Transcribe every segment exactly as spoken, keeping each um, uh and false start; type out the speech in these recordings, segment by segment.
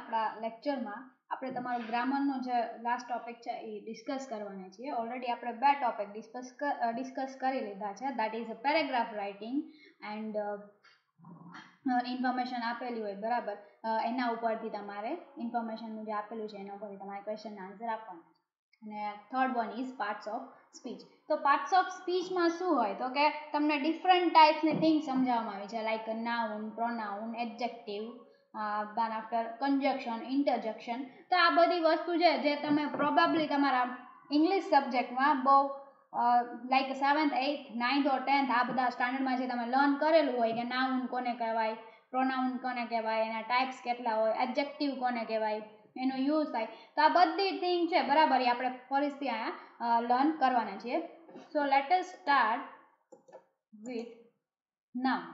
આપણા લેક્ચરમાં આપણે તમારો ગ્રામરનો જે લાસ્ટ ટોપિક છે એ ડિસ્કસ કરવાના છીએ. ઓલરેડી આપણે બે ટોપિક ડિસ્કસ ડિસ્કસ કરી લીધા છે. That is a paragraph writing and information આપેલી હોય બરાબર, એના ઉપરથી તમારે ઇન્ફોર્મેશનનું જે આપેલું છે એના ઉપરથી તમારે ક્વેશ્ચન આન્સર આપવાના છે. અને third one is parts of speech. તો પાર્ટ્સ ઓફ સ્પીચમાં શું હોય તો કે તમને ડિફરન્ટ ટાઈપ્સની થિંગ્સ સમજાવવામાં આવી છે, like noun, pronoun, adjective, then after conjunction, interjection. તો આ બધી વસ્તુ છે જે તમે પ્રોબેબલી તમારા ઇંગ્લિશ સબ્જેક્ટમાં બહુ like seventh, eighth, ninth or tenth આ બધા સ્ટાન્ડર્ડમાં જે તમે લર્ન કરેલું હોય કે નાઉન કોને કહેવાય, પ્રોનાઉન કોને કહેવાય, એના ટાઈપ્સ કેટલા હોય, એડજેક્ટિવ કોને કહેવાય, એનો યુઝ થાય. તો આ બધી થિંગ છે બરાબર, એ આપણે ફરીથી અહીંયા લર્ન કરવાના છીએ. So let us start with noun.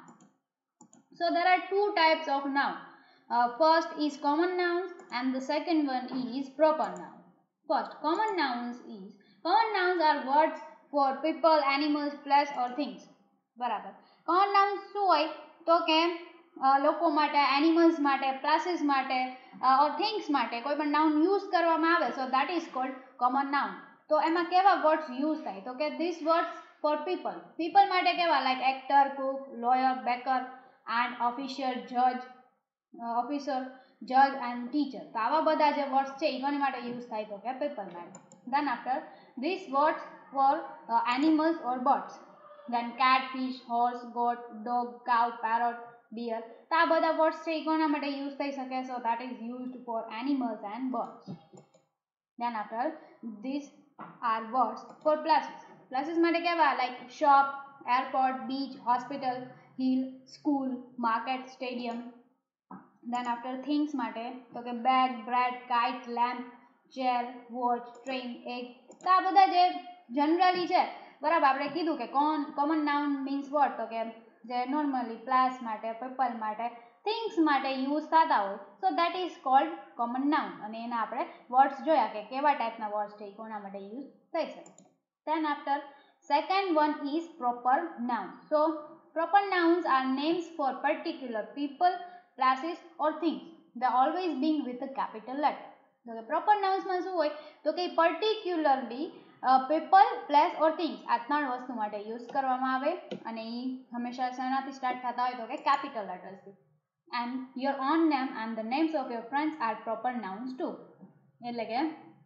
So there are two types of noun. First is common nouns and the second one is proper noun. First, common nouns is common nouns are words for people, animals, place or things. બરાબર. common nouns શું હોય તો કે લોકો માટે, animals માટે, places માટે ઓર things માટે કોઈ પણ નાઉન યુઝ કરવામાં આવે, સો that is called common noun. તો એમાં કેવા વર્ડ્સ યુઝ થાય તો કે this words four people. People માટે કેવા like actor, Cook, lawyer, baker and official, જજ, ઓફિસર, જજ એન્ડ ટીચર. તો આવા બધા જે વર્ડ્સ છે એ કોની માટે યુઝ થાય તો કે પીપલ માટે. Then after this words for animals or birds, then cat, fish, horse, goat, dog, cow, parrot, deer. તો આ બધા વર્ડ્સ છે એ કોના માટે યુઝ થઈ શકે, so that is used for animals and birds. Then after this are words for places. Places માટે કેવા like shop, airport, beach, hospital, hill, school, market, stadium. Then after things માટે તો કે bag, bread, kite, lamp, chair, watch, train, egg. તો આ બધા જે generally છે બરાબર, આપણે કીધું કે con common noun means what તો કે જે નોર્મલી પ્લેસ માટે, પીપલ માટે, થિંગ્સ માટે યુઝ થતા હોય, so that is called common noun. અને એના આપણે વર્ડ્સ જોયા કે કેવા ટાઈપના વર્ડ્સ છે એ કોના માટે યુઝ થઈ શકે. Then after second one is proper noun. So proper nouns are names for particular people, places or things. They always being with a capital letter. તો પ્રોપર નાઉન્સમાં શું હોય તો કે particularly people, place or things આ ત્રણ વસ્તુ માટે યુઝ કરવામાં આવે અને એ હંમેશા શેનાથી સ્ટાર્ટ થતા હોય તો કે કેપિટલ લેટર્સથી. And your own name and the names of your friends are proper nouns too. એટલે કે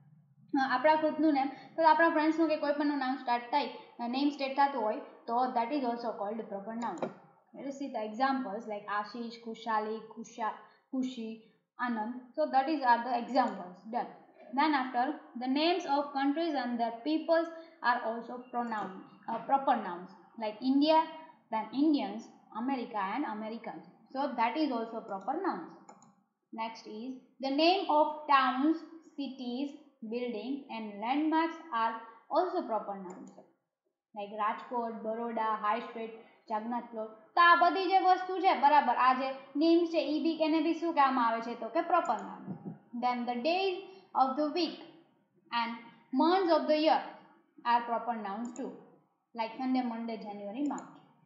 આપણા ખુદનું નેમ તો આપણા ફ્રેન્ડ્સનું કે કોઈ પણનું નામ સ્ટાર્ટ થાય, નેમ સ્ટેટ થતું હોય તો that is also called proper noun. Let us see the examples like Ashish, Kushali, Kusha, Kushi, Anand. So that is are the examples. Done. Then after the names of countries and their peoples are also pronouns, uh, proper nouns like India, then Indians, America and Americans. So that is also proper nouns. Next is the name of towns, cities, buildings and landmarks are also proper nouns like Rajkot, Baroda, High Street, Jagannath plot. તો આ બધી જે વસ્તુ છે બરાબર, આ જે names છે એ બી એને બી શું કહેવામાં આવે છે તો કે proper noun. Then the days of the week and months of the year are proper nouns too like Sunday, Monday, January, March.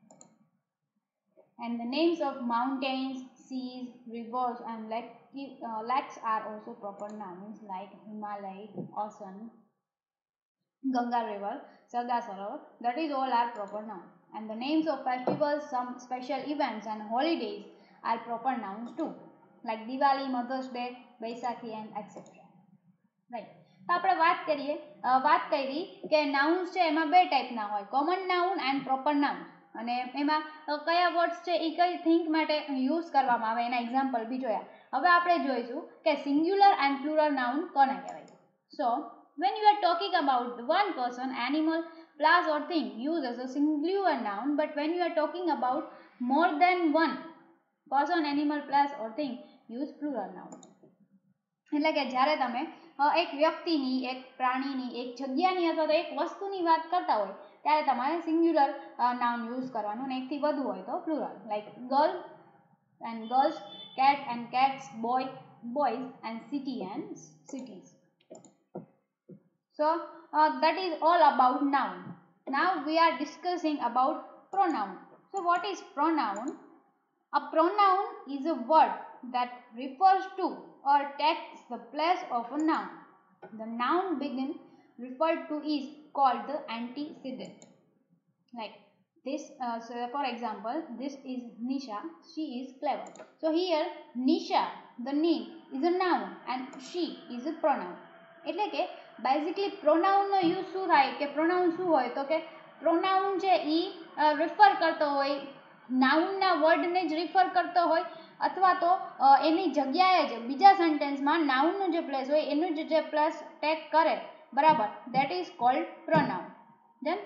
And the names of mountains, seas, rivers and lake, uh, lakes are also proper nouns like Himalaya, ocean, Ganga river, Sarda Sarovar. That is all are proper nouns. And the names of festivals, some special events and holidays are proper nouns too, like Diwali, Mother's Day, Baisakhi and et cetera. Right. તો આપણે વાત કરીએ વાત કરી કે nouns છે એમાં બે ટાઈપના હોય, common noun and proper noun. અને એમાં કયા વર્ડ્સ છે એ કઈ થિંક માટે યુઝ કરવામાં આવે એના એક્ઝામ્પલ બી જોયા. હવે આપણે જોઈશું કે સિંગ્યુલર એન્ડ પ્લુરલ નાઉન કોને કહેવાય. સો when you are talking about one person, animal, place or thing, use as a singular noun, but when you are talking about more than one person, animal, place or thing, use plural noun. એટલે કે જ્યારે તમે એક વ્યક્તિની, એક પ્રાણીની, એક જગ્યાની અથવા તો એક વસ્તુની વાત કરતા હોય ત્યારે તમારે સિંગ્યુલર નાઉન યુઝ કરવાનું, અને એકથી વધુ હોય તો plural, like girl and girls, cat and cats, boy, boys and city and cities. So uh, that is all about noun. Now we are discussing about pronoun. So what is pronoun? A pronoun is a word that refers to or takes the place of a noun. The noun begin referred to is called the antecedent. Like this, uh, so for example, this is Nisha, she is clever. So here Nisha, the name, is a noun and she is a pronoun. એટલે કે basically પ્રોનાઉનનો use શું થાય કે pronoun શું હોય તો કે pronoun છે એ રિફર કરતો હોય નાઉનના વર્ડને જ રિફર કરતો હોય અથવા તો એની જગ્યાએ જ બીજા સેન્ટેન્સમાં નાઉનનો જે પ્લેસ હોય એનું જ જે પ્લેસ ટેક કરે બરાબર, that is called pronoun. Then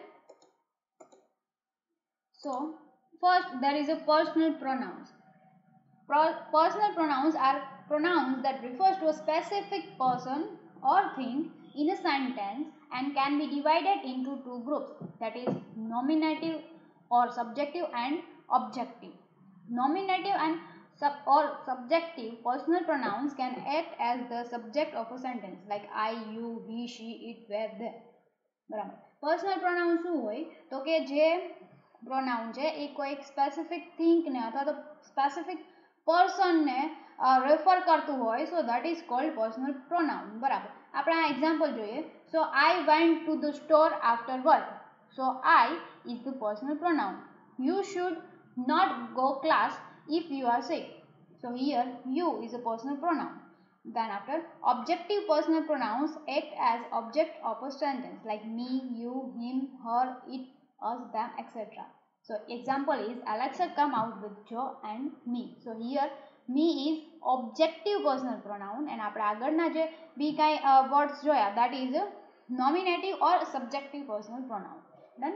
so first there is a personal pronouns. Pro personal pronouns are pronouns that refers to a specific person or thing in a sentence and can be divided into two groups, that is nominative or subjective and objective. Nominative and sub or subjective personal pronouns can act as the subject of a sentence like I, you, he, she, it, where, they. બરાબર. Personal pronoun શું હોય તો કે જે pronoun છે એ કોઈ specific થિંગને અથવા તો સ્પેસિફિક પર્સનને રેફર કરતું હોય, so that is called personal pronoun. બરાબર. આપણે આ એક્ઝામ્પલ જોઈએ. So I went to the store after work. So I is the personal pronoun. You should not go class if you are sick. So here you is a personal pronoun. Then after, objective personal pronouns act as object of a sentence like me, you, him, her, it, us, them, et cetera. So example is Alexa come out with Joe and me. So here me is objective personal pronoun and આપણે આગળના જે બી કાંઈ words જોયા that is a nominative or subjective personal pronoun. Then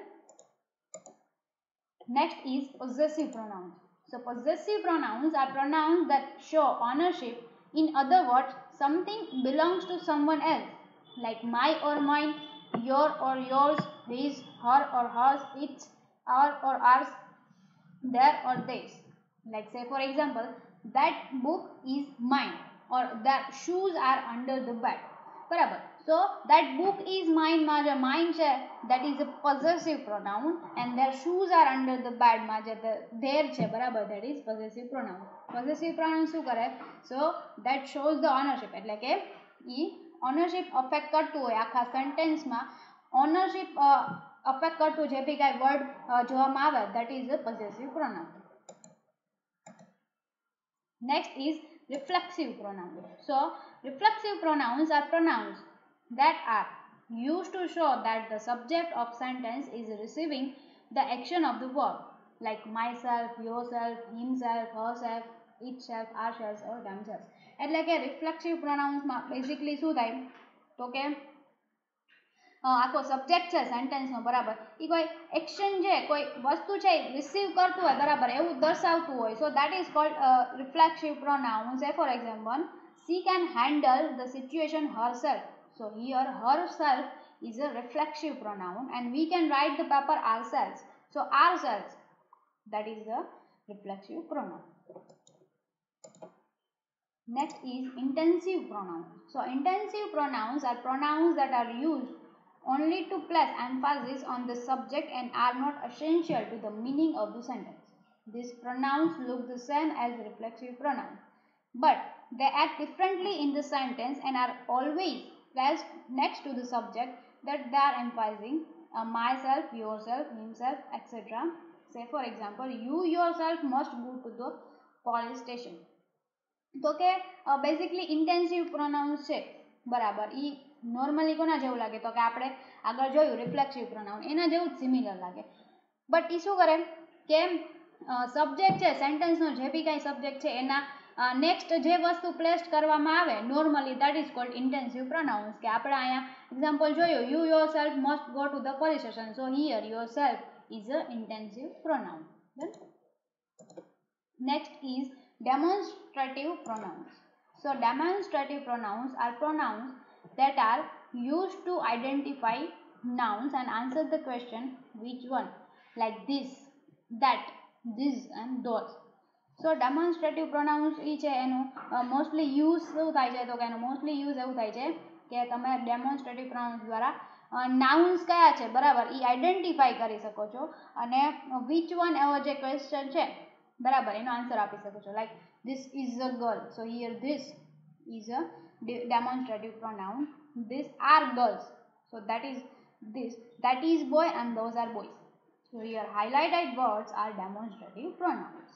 next is possessive pronouns. So possessive pronouns are pronouns that show ownership. In other words, something belongs to someone else, like my or mine, your or yours, his, her or hers, its, our or ours, their or theirs. Like say for example, that book is mine or that shoes are under the bed. બરાબર. So that book is mine માં જે mine છે that is a possessive pronoun and their shoes are under the bed માં જે their છે બરાબર, that is possessive pronoun. Possessive pronoun શું કરે? So that shows the ownership, એટલે કે ઈ ownership affect કરતું હોય આખા સેન્ટેન્સમાં ownership affect કરતું જે બી કાંઈ વર્ડ જોવામાં આવે that is a possessive pronoun. Next is reflexive pronouns. So reflexive pronouns are pronouns that are used to show that the subject of sentence is receiving the action of the verb, like myself, yourself, himself, herself, itself, ourselves or themselves. એટલે કે reflexive pronouns માં basically શું થાય તો કે આખો subject છે સેન્ટેન્સનો બરાબર એ કોઈ એક્શન છે કોઈ વસ્તુ છે રિસીવ કરતું હોય બરાબર એવું દર્શાવતું હોય. So that is called reflexive pronoun. Say for example, she can handle the situation herself. So here herself is a reflexive pronoun and we can write the paper ourselves. So ourselves, that is the reflexive pronoun. Next is intensive pronouns. So intensive pronouns are pronouns that are used only to place emphasis on the subject and are not essential to the meaning of the sentence. These pronouns look the same as reflexive pronouns, but they act differently in the sentence and are always placed next to the subject that they are emphasizing, uh, myself, yourself, himself, et cetera. Say for example, you yourself must go to the police station. તો કે basically intensive pronounce છે બરાબર એ normally કોના જેવું લાગે તો કે આપણે આગળ જોયું રિફ્લેક્સિવ પ્રોનાઉન એના જેવું જ સિમિલર લાગે. બટ એ શું કરે કે સબ્જેક્ટ છે સેન્ટેન્સનો જે બી કાંઈ સબ્જેક્ટ છે એના નેક્સ્ટ જે વસ્તુ પ્લેસ્ડ કરવામાં આવે normally that is called intensive pronouns. કે આપણે અહીંયા એક્ઝામ્પલ જોયું, you yourself must go to the police station. So here yourself is a intensive pronoun. Next is demonstrative pronouns. So demonstrative pronouns are pronouns that are used to identify nouns and answer the question which one, like this, that, this and those. So demonstrative pronouns એ છે એનું mostly use શું થાય છે તો કે એનું mostly use એવું થાય છે કે તમે ડેમોન્સ્ટ્રેટિવ પ્રોનાઉન્સ દ્વારા નાઉન્સ કયા છે બરાબર એ આઈડેન્ટિફાઈ કરી શકો છો અને વિચ વન એવો જે ક્વેશ્ચન છે બરાબર એનો આન્સર આપી શકો છો. Like this is a girl, so here this is a demonstrative pronoun. These are girls, so that is this, that is boy and those are boys. So here highlighted words are demonstrative pronouns.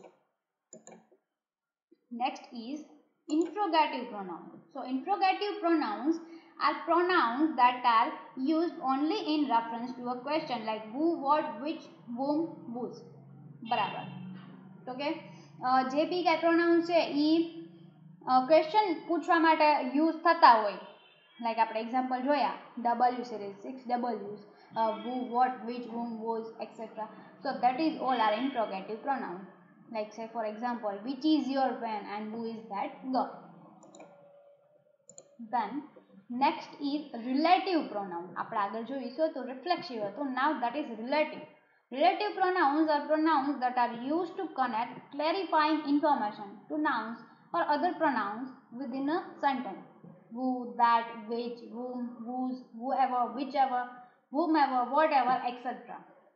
Next is interrogative pronouns. So interrogative pronouns are pronouns that are used only in reference to a question like who, what, which, whom, whose. બરાબર. તો કે જે બી કાંઈ pronounce છે એ question પૂછવા માટે use થતા હોય, લાઈક આપણે એક્ઝામ્પલ જોયા ડબલ્યુ સિરીઝ, સિક્સ ડબલ્યુઝ, who, what, which, whom, whose, etc. So that is all are interrogative pronouns. Like say for example, which is your pen and who is that girl. Then next is relative pronoun. આપણે આગળ જોઈશું તો reflexive હતું. Now that is relative. Relative pronouns are pronouns that are used to connect clarifying information to nouns or other pronouns within a sentence. Who, that, which, whom, whose, whoever, whichever, whomever, whatever, et cetera.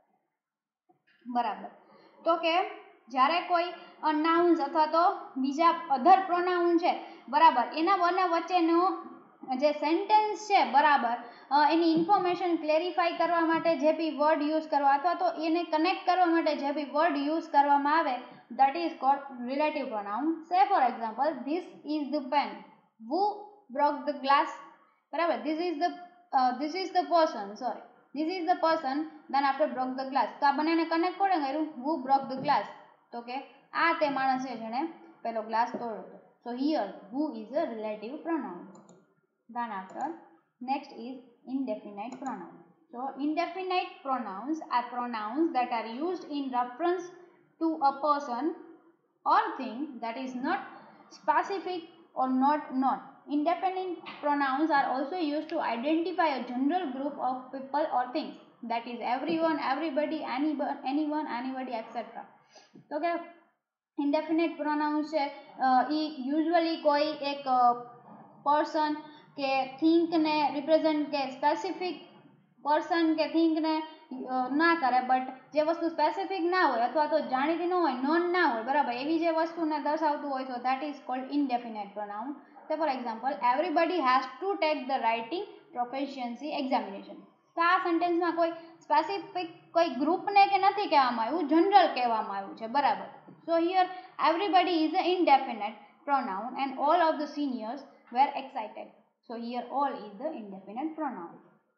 બરાબર. તો કે જ્યારે કોઈ nouns અથવા તો બીજા અધર pronoun છે બરાબર એના બંને વચ્ચેનો જે સેન્ટેન્સ છે બરાબર એની ઇન્ફોર્મેશન ક્લેરિફાઈ કરવા માટે જે બી વર્ડ યુઝ કરવા અથવા તો એને કનેક્ટ કરવા માટે જે બી વર્ડ યુઝ કરવામાં આવે that is called relative pronoun. Say for example, this is the pen, who broke the glass, બરાબર. this is the uh, this is the person, sorry, this is the person, then after broke the glass. તો આ બંનેને connect કોણે કર્યું? who broke the glass. તો કે આ તે માણસ છે જેણે પેલો ગ્લાસ તોડ્યો હતો. So here who is a relative pronoun. Then after next is indefinite pronoun. So indefinite pronouns are pronouns that are used in reference to a person or thing that is not specific or not known. Indefinite pronouns are also used to identify a general group of people or things, that is everyone, everybody, anyone, anyone, anybody, et cetera. તો કે indefinite pronouns છે એ usually કોઈ એક person કે think ને represent કે specific person કે think ને ના કરે, બટ જે વસ્તુ સ્પેસિફિક ના હોય અથવા તો જાણીતી ન હોય, નોન ના હોય બરાબર એવી જે વસ્તુને દર્શાવતું હોય તો that is called indefinite pronoun. So for example, everybody has to take the writing proficiency examination. તો આ સેન્ટેન્સમાં કોઈ સ્પેસિફિક કોઈ ગ્રુપને કે નથી કહેવામાં આવ્યું, જનરલ કહેવામાં આવ્યું છે બરાબર. So here everybody is an indefinite pronoun and all of the seniors were excited. So here all is the indefinite pronoun.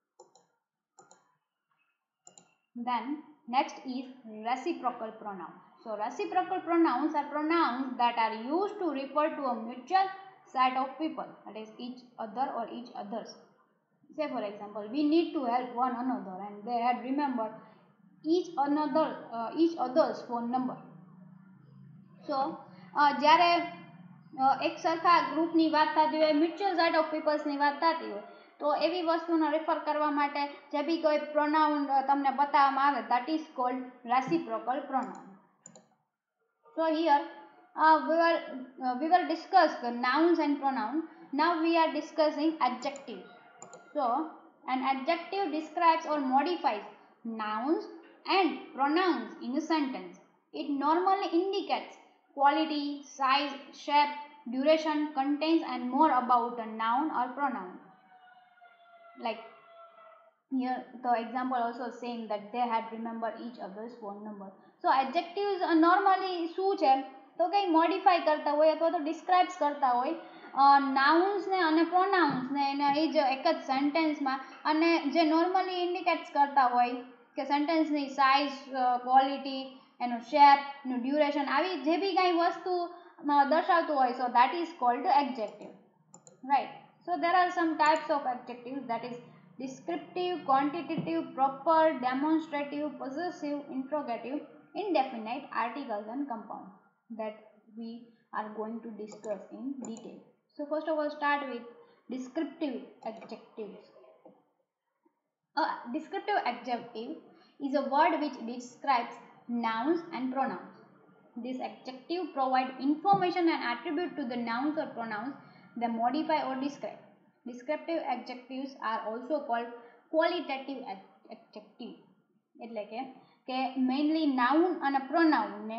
Then next is reciprocal pronoun. So reciprocal pronouns are pronouns that are used to refer to a mutual set of people, that is each other or each others. Say for example, we need to help one another and they had remembered each another uh, each other's phone number. So uh, જ્યારે એક સરખા ગ્રુપની વાત થતી હોય, mutual set of પીપલ્સની વાત થતી હોય તો એવી વસ્તુને રેફર કરવા માટે જે બી કોઈ પ્રોનાઉન તમને બતાવવામાં આવે that is called reciprocal pronoun. So here uh, we will uh, we will discuss the nouns and pronoun. Now we are discussing adjectives. So an adjective describes or modifies nouns and pronouns in a sentence. It normally indicates quality, size, shape, duration, contains and more about a noun or pronoun. Like here the example also saying that they had remembered each other's phone number. So adjectives uh, normally શું છે તો કંઈ modify કરતા હોય અથવા તો describes કરતા હોય નાઉન્સને અને પ્રોનાઉન્સને એને એ જ એક જ સેન્ટેન્સમાં અને જે નોર્મલી ઇન્ડિકેટ્સ કરતા હોય કે સેન્ટેન્સની સાઇઝ, ક્વોલિટી, એનું શેપ, એનું ડ્યુરેશન, આવી જે બી કાંઈ વસ્તુ દર્શાવતું હોય so that is called adjective, right? So there are some types of adjectives, that is descriptive, quantitative, proper, demonstrative, possessive, interrogative, indefinite, articles and compound, that we are going to discuss in detail. So first of all start with descriptive adjectives. A descriptive adjective is a word which describes nouns and pronouns. This adjective provides information and attribute to the nouns or pronouns they modify or describe. Descriptive adjectives are also called qualitative adjective. એટલે કે કે mainly noun અને પ્રોનાઉનને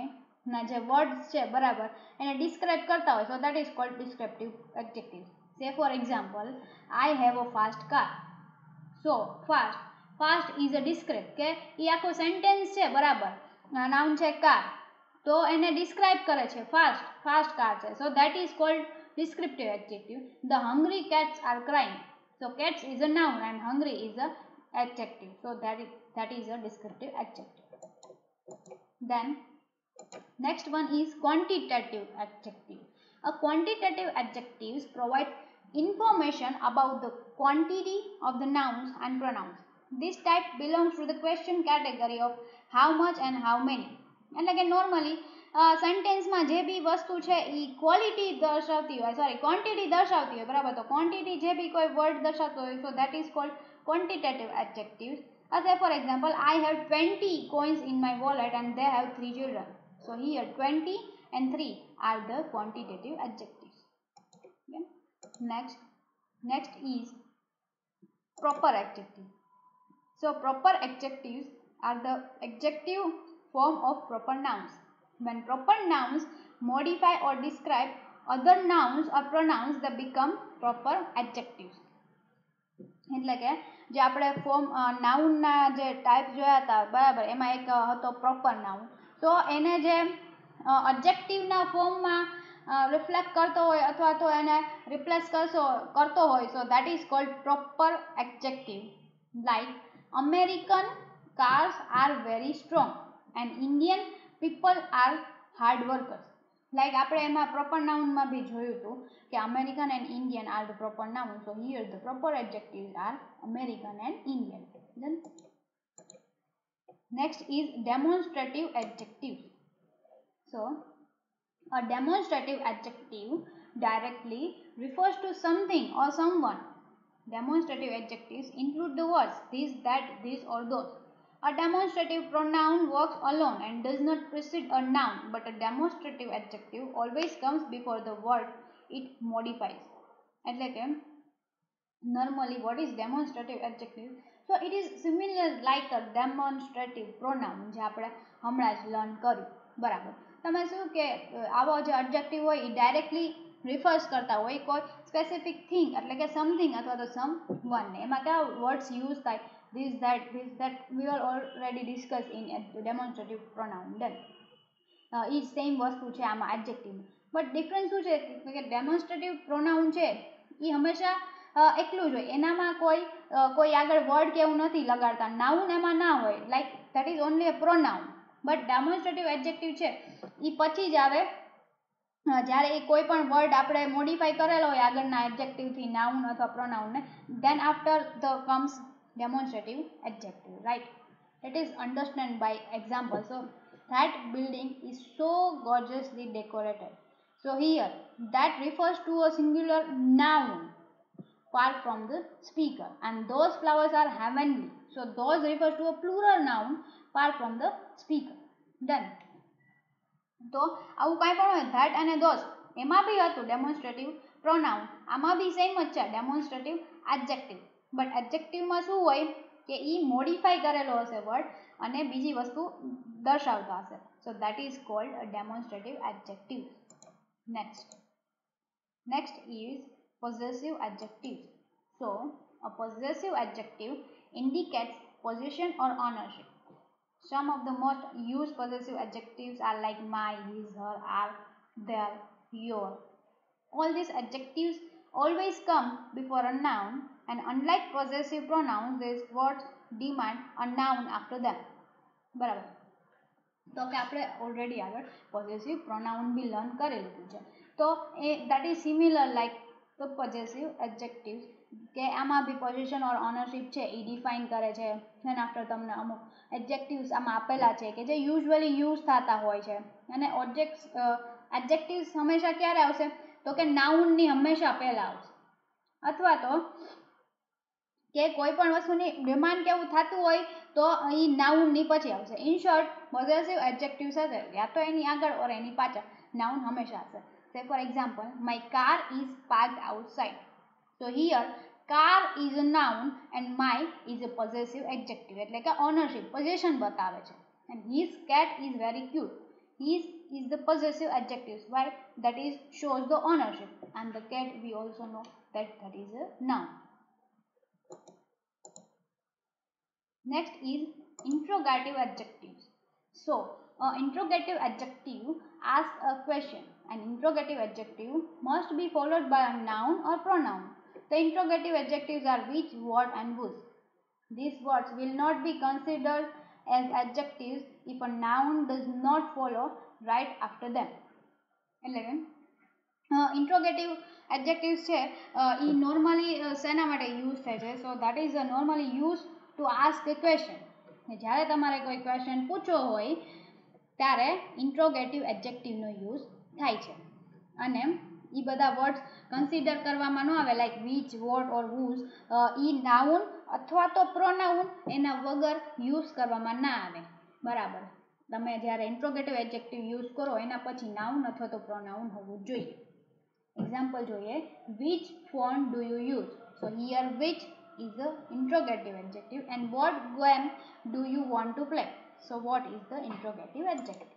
ના જે words છે બરાબર એને describe કરતા હોય, so that is called descriptive adjective. Say for example, I have a fast car. So fast fast is a descript, કે એ આખો સેન્ટેન્સ છે બરાબર, નાઉન છે કાર, તો એને ડિસ્ક્રાઇબ કરે છે ફાસ્ટ ફાસ્ટ કાર છે, so that is called descriptive adjective. The hungry cats are crying. So cats is a noun and hungry is a adjective. So that is that is a descriptive adjective. Then next one is quantitative adjective. A quantitative adjectives provide information about the quantity of the nouns and pronouns. This type belongs to the question category of how much and how many. એટલે કે normally સેન્ટેન્સમાં જે બી વસ્તુ છે એ quality દર્શાવતી હોય, sorry quantity દર્શાવતી હોય બરાબર, તો ક્વોન્ટિટી જે બી કોઈ વર્ડ દર્શાવતો હોય, so that is called quantitative adjectives. Say for example, I have twenty coins in my wallet and they have three children. So here twenty and three are the quantitative adjectives. Okay. Next, next is proper adjective. So proper adjectives are the adjective form of proper nouns. When proper nouns modify or describe other nouns or pronouns, they become proper adjectives. એટલે કે જે આપણે form નાઉનના જે type જોયા હતા બરાબર, એમાં એક હતો પ્રોપર નાઉન, તો એને જે એડજેક્ટિવના ફોર્મમાં રિફ્લેક્ટ કરતો હોય અથવા તો એને રિપ્લેસ કરશો કરતો હોય, so that is called proper adjective. Like American cars are very strong and Indian people are hard workers. Like આપણે એમાં proper noun માં બી જોયું હતું કે American and Indian are the proper noun. So here the proper adjectives are American and Indian. Then next is demonstrative adjectives. So a demonstrative adjective directly refers to something or someone. Demonstrative adjectives include the words this, that, this or those. A demonstrative pronoun works alone and does not precede a noun, but a demonstrative adjective always comes before the word it modifies. એટલે કે normally what is demonstrative adjective? So it is similar like a demonstrative pronoun જે આપણે હમણાં જ learn કર્યું બરાબર. તમે શું કે આવો જે adjective હોય એ ડાયરેક્ટલી રિફર્સ કરતા હોય કોઈ સ્પેસિફિક થિંગ એટલે કે સમથિંગ અથવા તો સમ વનને. એમાં કયા વર્ડ્સ યુઝ થાય? this, that, this, that we are already discussed in demonstrative pronoun. Then uh, એ સેમ વસ્તુ છે આમાં એડજેક્ટિવમાં, બટ ડિફરન્સ શું છે કે ડેમોન્સ્ટ્રેટિવ પ્રોનાઉન છે એ હંમેશા એકલું જ હોય, એનામાં કોઈ કોઈ આગળ વર્ડ કે એવું નથી લગાડતા, નાઉન એમાં ના હોય, like that is only a pronoun. But demonstrative adjective છે એ પછી જ આવે જ્યારે એ કોઈ પણ વર્ડ આપણે મોડિફાઈ કરેલો હોય આગળના એડજેક્ટિવથી નાઉન અથવા પ્રોનાઉનને, then after the comes demonstrative adjective, right? It is understand by example. So that building is so gorgeously decorated. So here that refers to a singular noun far from the speaker, and those flowers are heavenly. So those refers to a plural noun far from the speaker. Then તો આવું કાંઈ પણ હોય that અને those એમાં બી હતું ડેમોન્સ્ટ્રેટિવ pronoun, આમાં બી same જ છે ડેમોન્સ્ટ્રેટિવ એડજેક્ટિવ. બટ એડજેક્ટિવમાં શું હોય કે એ મોડિફાઈ કરેલો હશે વર્ડ અને બીજી વસ્તુ દર્શાવતા હશે, so that is called a demonstrative adjective. Next next is possessive adjectives. So a possessive adjective indicates possession or ownership. Some of the most used possessive adjectives are like my, his, her, our, their, your. All these adjectives always come before a noun, and unlike possessive pronouns, these words demand a noun after them. બરાબર, તો કે આપણે already આગળ possessive pronoun બી learn કરી લીધું છે, તો એ that is similar like the possessive adjectives કે આમાં બી પોઝિશન ઓર ઓનરશિપ છે એ ડિફાઇન કરે છે. એન્ડ આફ્ટર તમને અમુક એડજેક્ટિવ્સ આમાં આપેલા છે કે જે યુઝ્યુઅલી યુઝ થતા હોય છે, અને ઓબ્જેક્ટ્સ એડજેક્ટિવ્સ હંમેશા ક્યારે આવશે તો કે નાઉનની હંમેશા પહેલાં આવશે, અથવા તો કે કોઈ પણ વસ્તુની ડિમાન્ડ કેવું થતું હોય તો એ નાઉનની પછી આવશે. ઇન શોર્ટ પોઝેસિવ એડજેક્ટિવ્સ હશે યા તો એની આગળ ઓર એની પાછળ નાઉન હંમેશા હશે. Say for example, my car is parked outside. So here car is a noun and my is a possessive adjective, એટલે કે ઓનરશિપ પોઝિશન બતાવે છે. And his cat is very cute. His is the possessive adjectives. Why? That is shows the ownership. And the cat, we also know that that is a noun. Next is interrogative adjectives. So, uh, interrogative adjective asks a question. An interrogative adjective must be followed by a noun or pronoun. The interrogative adjectives are which, what, and whose. These words will not be considered as adjectives if a noun does not follow right after them. એટલે interrogative adjectives છે એ normally શેના માટે use થાય છે? So that is normally used to ask a question. જ્યારે તમારે કોઈ question પૂછવો હોય ત્યારે interrogative adjective નો યુઝ થાય છે. અને એ બધા વર્ડ્સ કન્સિડર કરવામાં ન આવે, લાઈક which, what or whose. એ નાઉન અથવા તો પ્રોનાઉન એના વગર યુઝ કરવામાં ના આવે. બરાબર, તમે જ્યારે ઇન્ટ્રોગેટિવ એડજેક્ટિવ યુઝ કરો એના પછી નાઉન અથવા તો પ્રોનાઉન હોવું જોઈએ. એક્ઝામ્પલ જોઈએ, which phone do you use? So here which is the interrogative adjective and what game do you want to play? So what is the interrogative adjective?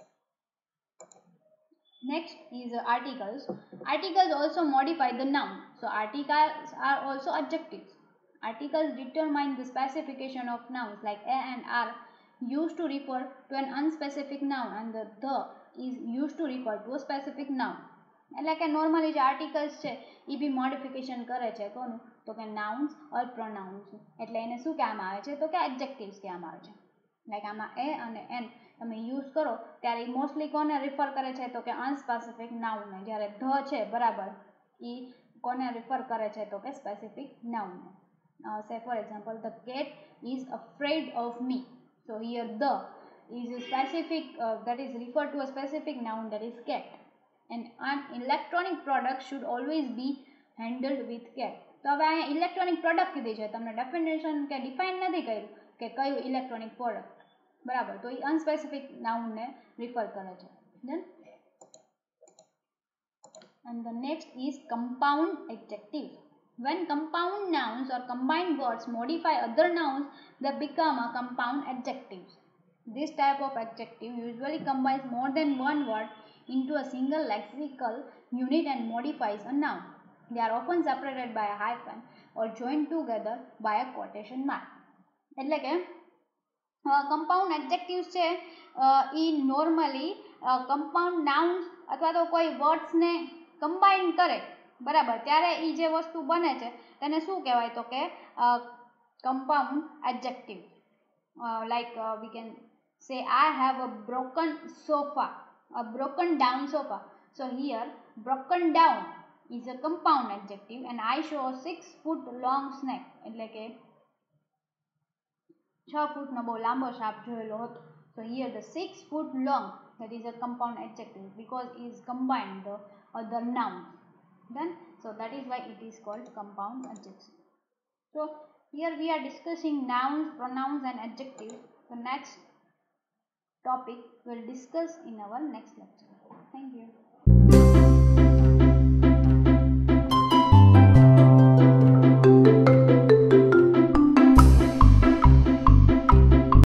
Next is uh, articles. Articles also modify the noun. So articles are also adjectives. Articles determine the specification of nouns, like a and are used to refer to an unspecific noun and the the is used to refer to a specific noun. એટલે કે normally જે articles છે એ બી modification કરે છે કોનું? તો કે nouns ઓર pronounce. એટલે એને શું કહેવામાં આવે છે? તો કે એડજેક્ટિવ્સ કહેવામાં આવે છે. લાઈક આમાં એ અને એન તમે યુઝ કરો ત્યારે એ મોસ્ટલી કોને રિફર કરે છે? તો કે અનસ્પેસિફિક નાઉનને. જ્યારે ધ છે બરાબર એ કોને રિફર કરે છે? તો કે સ્પેસિફિક નાઉનને. Say for example, the cat is afraid of me. So here the is a specific uh, that is referred to a specific noun, that is cat. And an electronic product should always be handled with care. તો હવે અહીંયા electronic product કીધી છે, તમને definition કે define નથી કર્યું કે કયું ઇલેક્ટ્રોનિક પ્રોડક્ટ. બરાબર, તો એ અનસ્પેસિફિક નાઉનને રિફર કરે છે. Then and the next is compound adjectives. When compound nouns or combined words modify other nouns, they become a compound adjectives. This type of adjective usually combines more than one word into a single lexical unit and modifies a noun. They are often separated by a hyphen or joined together by a quotation mark. એટલે કે compound adjectives છે એ normally compound nouns અથવા તો કોઈ વર્ડ્સને combine કરે બરાબર ત્યારે એ જે વસ્તુ બને છે તેને શું કહેવાય? તો કે compound adjective. Like we can say I have a broken sofa, a broken down sofa. So here broken down is a compound adjective and I show a six foot long snake. એટલે કે છ ફૂટનો બહુ લાંબો સાપ જોયેલો હતો. So here the six foot long, that is a compound adjective because it is combined the other nouns. Then so that is why it is called compound adjective. So here we are discussing nouns, pronouns and adjectives. The next topic we'll discuss in our next lecture. Thank you.